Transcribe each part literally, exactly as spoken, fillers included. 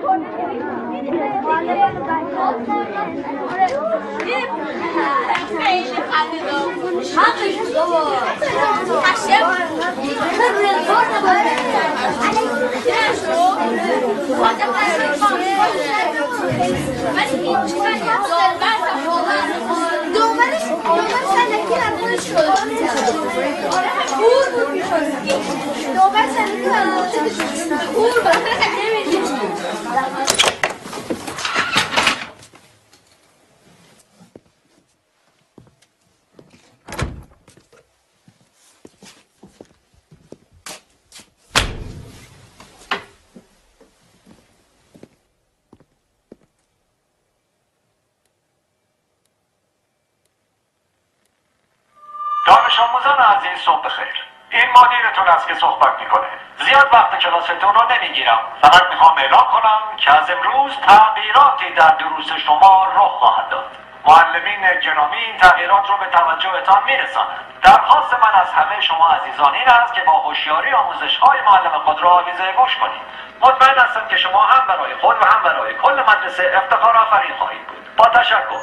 دانش آموزان عزیز صبح بخیر. این مدیرتون است که صحبت میکنه. زیاد وقت کلاستون رو نمیگیرم. فقط میخوام اعلام کنم که از امروز تغییراتی در دروس شما رخ خواهد داد. معلمین گرامی این تغییرات رو به توجهتان میرسانند. درخواست من از همه شما عزیزان این است که با هوشیاری آموزش‌های معلم خود را آویزه گوش کنید. مطمئن هستم که شما هم برای خود و هم برای کل مدرسه افتخار آفرین خواهید بود. با تشکر.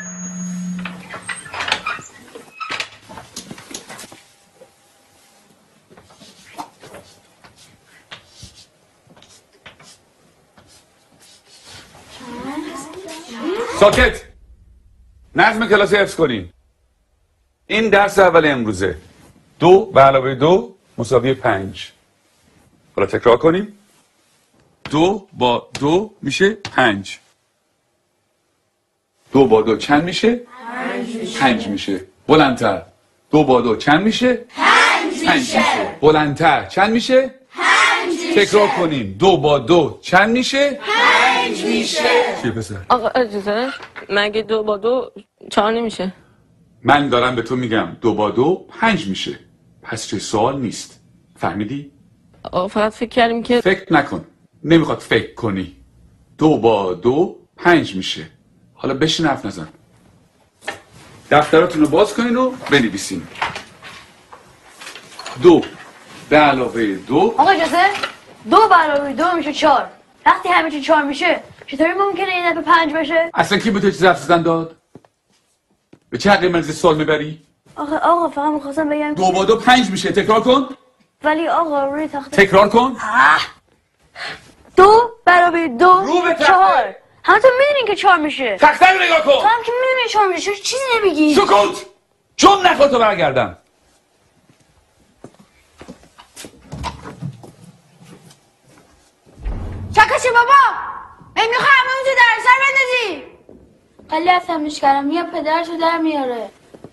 ساکت. نظم کلاس حفظ کنین. این درس اول امروزه. دو به علاوه دو مساوی پنج. حالا تکرار کنیم. دو با دو میشه پنج. دو با دو چند میشه؟ پنج میشه. پنج میشه. بلندتر. دو با دو چند میشه؟ پنج میشه. پنج میشه. بلندتر. چند میشه؟ پنج میشه. تکرار کنیم. دو با دو چند میشه؟ پنج میشه. چیه پسر؟ آقا اجازه مگه دو با دو چهار نمیشه؟ من دارم به تو میگم دو با دو پنج میشه. پس چه سوال نیست. فهمیدی؟ آقا فقط فکر کردیم که فکر نکن. نمیخواد فکر کنی. دو با دو پنج میشه. حالا بشین حرف نزن. دفتراتون رو باز کنین و بنویسین. دو به علاوه دو. آقا اجازه دو به علاوه دو میشه چهار. وقتی همه چی چهار میشه چطوری ممکنه این دفعه پنج بشه؟ اصلا کی به تو چیز حرف زدن داد؟ به چه حقی منزی سوال میبری؟ آقا آقا فقط میخواستم بگم دو با دو پنج میشه. تکرار کن. ولی آقا روی تخته تکرار کن. دو برابر دو رو به تخته. چهار. همه تو میدونین که چهار میشه. تخته رو نگاه کن. تو هم که میدونین چهار میشه چرا چیزی نمیگی؟ سکوت. چون نخواه تو برگردم. چکشه بابا میخوای همه تو در سر بندازی. خیلی عصبیش کردم یا پدرشو در میاره.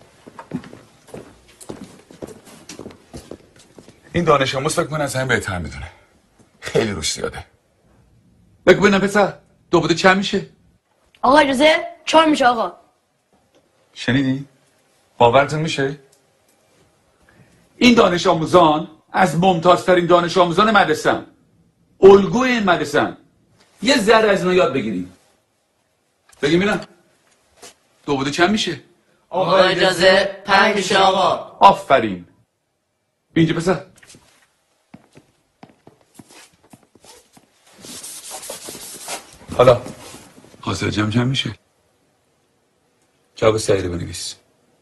این دانش آموز فکر کنه از همین بهتر میدونه. خیلی روش زیاده. بگو ببینم پسر دو بوده چند میشه؟ آقا اجازه چهار میشه آقا. شنیدی؟ باورتون میشه؟ این دانش آموزان از ممتازترین دانش آموزان مدرسه‌ان. الگوی این مدرسه‌ان. یه ذره از اینا یاد بگیریم. بگیم ببینم دو بوده چند میشه؟ آقا اجازه پنج میشه آقا. آفرین. اینجا پسر حالا حاصل جمع چند میشه؟ جواب صحیح رو بنویس.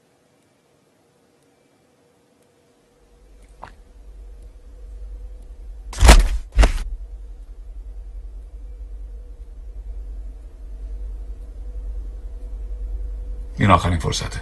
این آخرین فرصته.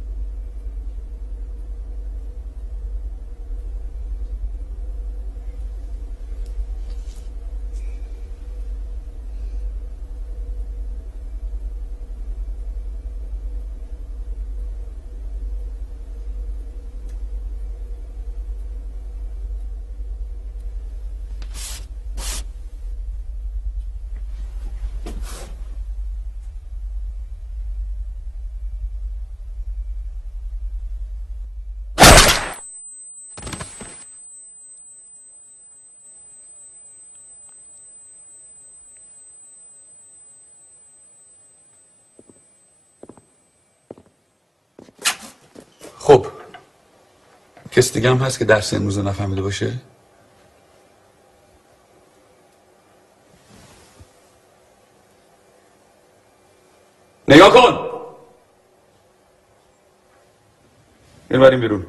خب کسی دیگه هم هست که درس امروز رو نفهمیده باشه؟ نگاه کن. این بریم بیرون.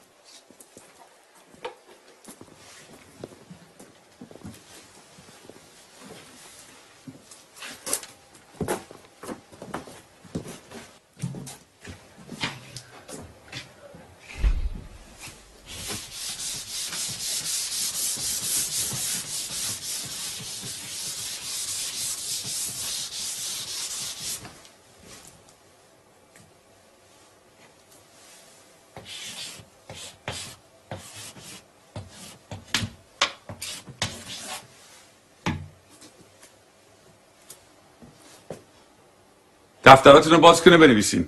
دفتراتون رو باز کنه بنویسین.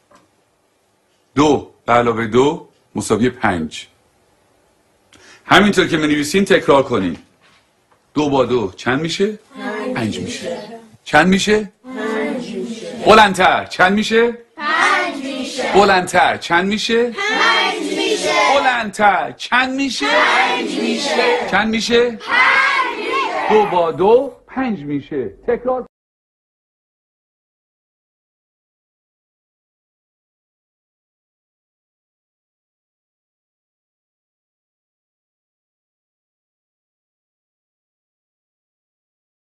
دو به علاوه دو مساوی پنج. همینطور که بنویسین تکرار کنین. دو با دو چند میشه؟ پنج میشه. چند میشه؟ پنج میشه. بلندتر چند میشه؟ پنج میشه. بلندتر چند میشه؟ پنج میشه. بلندتر چند میشه؟ پنج میشه. چند میشه؟ پنج میشه. دو با دو پنج میشه. تکرار